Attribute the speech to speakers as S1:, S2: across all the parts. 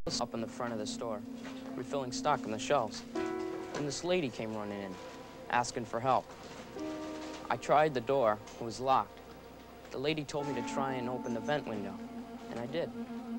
S1: Up in the front of the store, refilling stock on the shelves. And this lady came running in, asking for help. I tried the door, it was locked. The lady told me to try and open the vent window, and I did.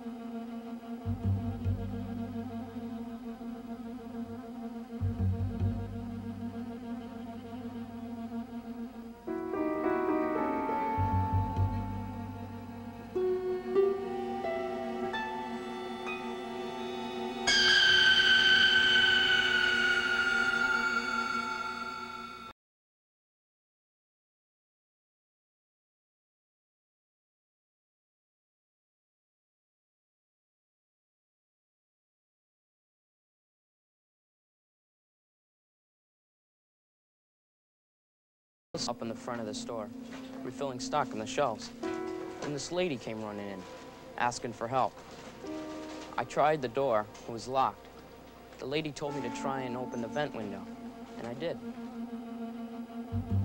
S1: Up in the front of the store, refilling stock on the shelves. And this lady came running in, asking for help. I tried the door, it was locked. The lady told me to try and open the vent window, and I did.